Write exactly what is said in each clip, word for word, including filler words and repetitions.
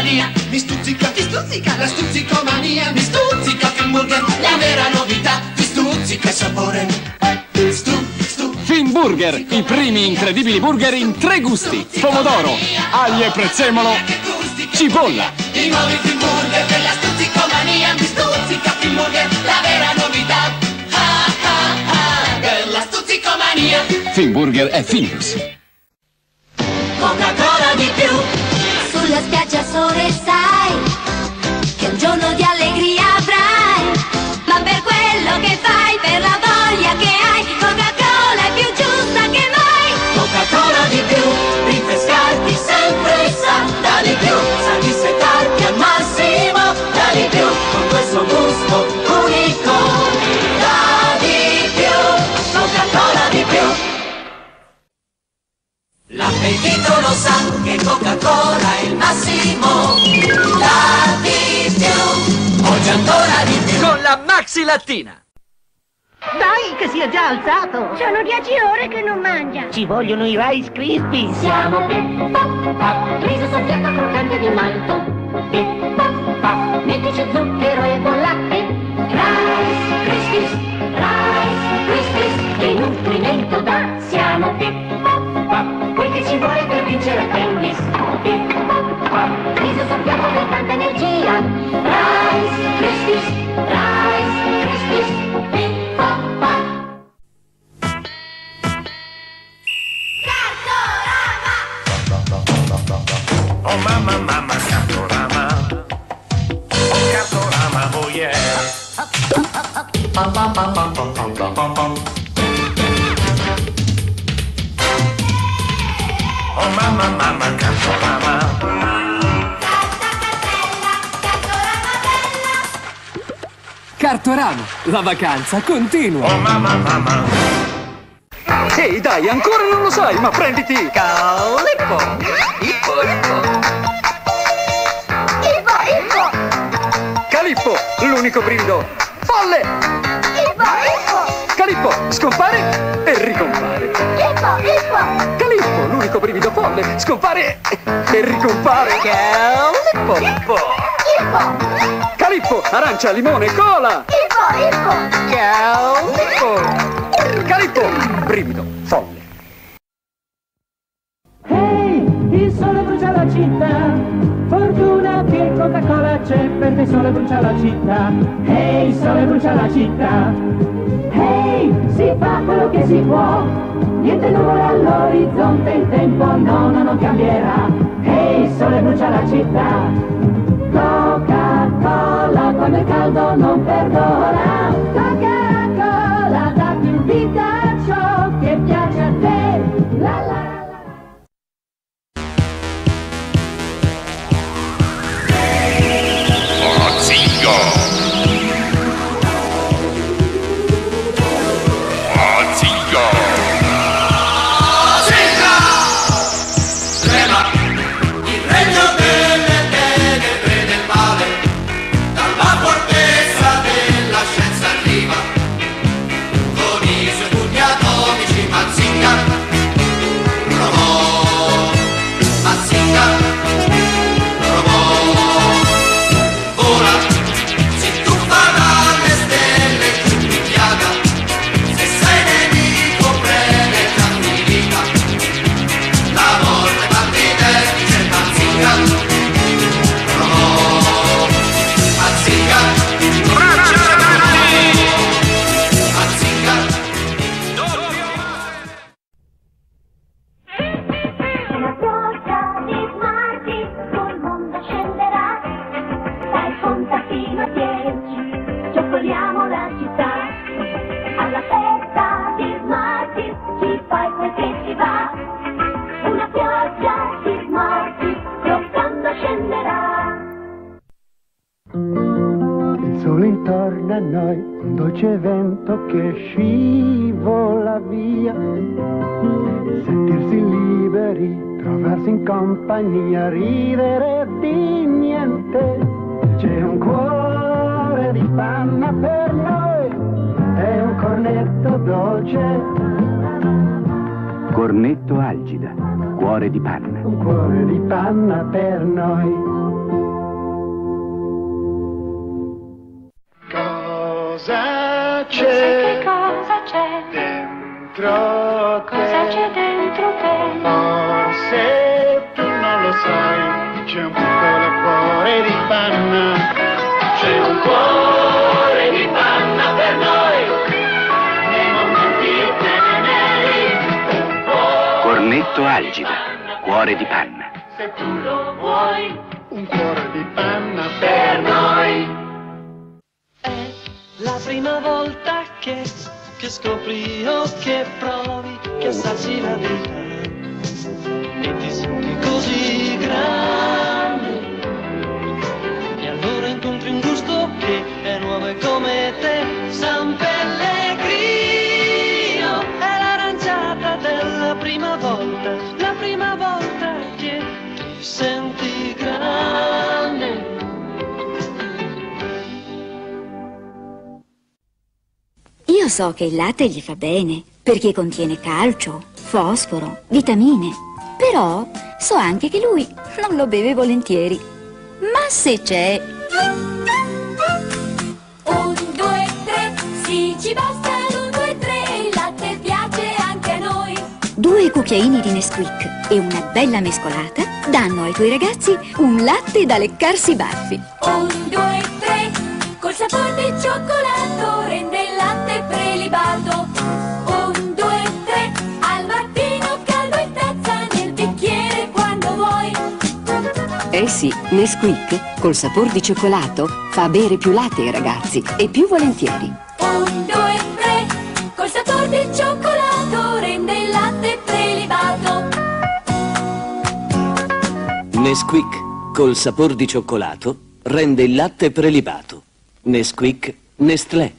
stuzzicomania, mi stuzzica, mi stuzzica, la stuzzicomania, mi stuzzica, Finburger, la vera novità, mi stuzzica il sapore. Stu, stu. Finburger, i primi incredibili burger in tre gusti: pomodoro, aglio e prezzemolo, cipolla. I nuovi Finburger della stuzzicomania, mi stuzzica, Finburger, la vera novità, ah ah ah, della stuzzicomania. Finburger è Findus. Coca-Cola di più. Sulla spiaggia sole sai che un giorno di allegria avrai, ma per quello che fai, per la voglia che hai, Coca-Cola è più giusta che mai. Coca-Cola di più, rinfrescarti sempre sa, da di più, sa dissetarti al massimo, da di più, con questo gusto unico, da di più, Coca-Cola di più. L'appetito lo sa che Coca-Cola è il massimo, da di più, oggi ancora di più. Con la Maxi Lattina. Dai, che si è già alzato! Sono dieci ore che non mangia! Ci vogliono i Rice Krispies! Siamo Peppa Pop, riso soffiato croccante di malto. Peppa Pop, mettici zucchero e bollate. Rice Krispies, Rice Krispies, che nutrimento dà! Siamo Peppa Pop, quel che ci vuole per vincere il tennis. Peppa Pop, riso soffiato con tanta energia. Rice Krispies, Rice Krispies, Peppa Pop. Oh mamma, mamma, Cartorama. Oh Cartorama, oh yeah. Pam, pam, pam, pam, pam, pam, pam, pam, pam. Oh mamma, mamma, Cartorama. Cartorama, la vacanza continua. Oh mamma, mamma. Ehi, dai, ancora non lo sai, ma prenditi Calippo! Ippo, Ippo! Ivo, Ivo! Calippo, l'unico brivido folle! Ivo, Ivo! Calippo, scompare e ricompare. Ivo, Ivo! Calippo, l'unico brivido folle, scompare e ricompare. Calippo, Ippo! Ivo! Calippo, arancia, limone, cola! Ivo, Ivo! Calippo! Calippo, brivido folle. Ehi, hey, il sole brucia la città, fortuna che Coca-Cola c'è, perché il sole brucia la città. Ehi, hey, il sole brucia la città. Ehi, hey, si fa quello che si può, niente nuvole all'orizzonte, il tempo no, no, non cambierà. Ehi, hey, il sole brucia la città. Coca-Cola, quando è caldo non perdona. Coca-Cola, dà più vita a ciò che piace a te. La la. Intorno a noi un dolce vento che scivola via, sentirsi liberi, trovarsi in compagnia, ridere di niente. C'è un cuore di panna per noi e un cornetto dolce. Cornetto Algida, cuore di panna. Un cuore di panna per noi. Cosa c'è? Che cosa c'è? Dentro te. Cosa c'è dentro te? Forse tu non lo sai, c'è un piccolo cuore di panna. C'è un cuore di panna per noi, nei momenti teneri. Cornetto Algida, cuore di panna. Se tu lo vuoi, un cuore di panna per noi. È la prima volta che, che scopri o che provi, che assaggi la vita e ti senti così grande. E allora incontri un gusto che è nuovo e come te, San Pellegrino. È l'aranciata della prima volta, la prima volta che ti senti grande. Io so che il latte gli fa bene, perché contiene calcio, fosforo, vitamine. Però so anche che lui non lo beve volentieri. Ma se c'è... Un, due, tre, sì, ci basta l'un, due, tre, il latte piace anche a noi. Due cucchiaini di Nesquik e una bella mescolata danno ai tuoi ragazzi un latte da leccarsi i baffi. Un, due, tre, col sapore di cioccolato rende il latte prelibato. Un, due, tre, al mattino caldo in tazza, nel bicchiere quando vuoi. Eh sì, Nesquik col sapore di cioccolato fa bere più latte ai ragazzi e più volentieri. Un, due, tre, col sapore di cioccolato rende il latte prelibato. Nesquik col sapore di cioccolato rende il latte prelibato. Nesquik Nestlé.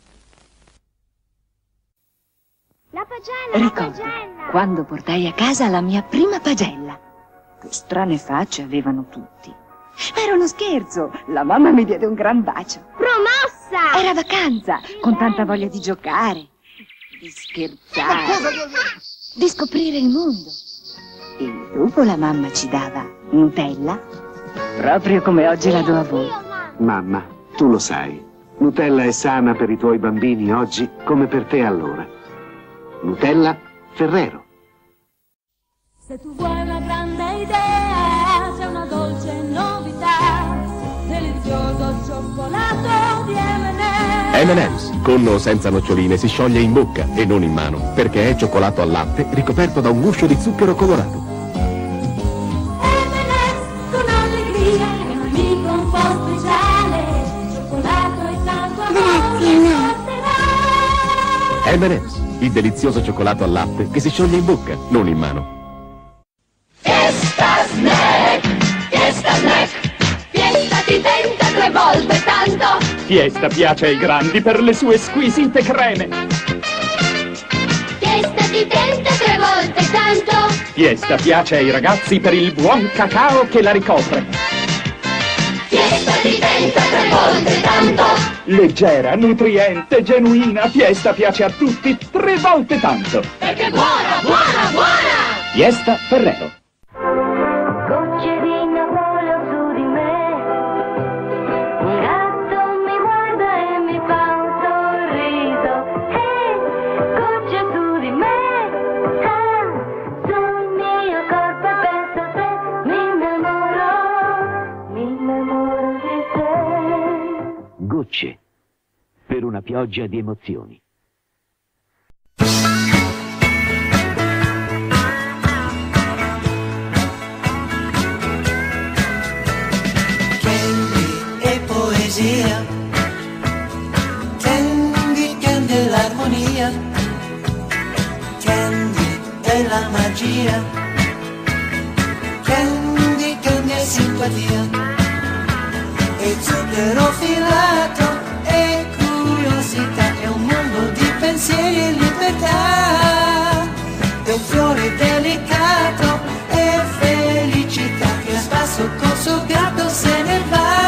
La pagella, Ricordo la pagella. quando portai a casa la mia prima pagella. Che strane facce avevano tutti. Ma era uno scherzo. La mamma mi diede un gran bacio. Promossa! Era vacanza, con tanta voglia di giocare, di scherzare, di scoprire il mondo. E dopo la mamma ci dava Nutella, proprio come oggi la do a voi. Mamma, tu lo sai, Nutella è sana per i tuoi bambini oggi come per te allora. Nutella Ferrero. Se tu vuoi una grande idea, c'è una dolce novità, delizioso cioccolato di emme and emme. emme and emm's, con o senza noccioline, si scioglie in bocca e non in mano, perché è cioccolato al latte ricoperto da un guscio di zucchero colorato. emme and emme con allegria, è un amico un po' speciale, cioccolato e tanto amore porterà. emme and emm's, il delizioso cioccolato al latte che si scioglie in bocca, non in mano. Fiesta snack, fiesta snack, fiesta ti tenta tre volte tanto. Fiesta piace ai grandi per le sue squisite creme. Fiesta ti tenta tre volte tanto. Fiesta piace ai ragazzi per il buon cacao che la ricopre. Fiesta ti tenta tre volte tanto. Leggera, nutriente, genuina, Fiesta piace a tutti tre volte tanto. Perché buona, buona, buona. Fiesta Ferrero. Gocce di Napoli su di me, un gatto mi guarda e mi fa un sorriso. Ehi, gocce su di me, ah, sul mio corpo penso a te, mi innamoro, mi innamoro di te. Gocce, per una pioggia di emozioni. Candy, Candy è l'armonia, Candy è la magia, Candy, Candy è simpatia, e zucchero filato, e curiosità, è un mondo di pensieri e libertà, è un fiore delicato, e felicità, che a spasso col suo gatto se ne va.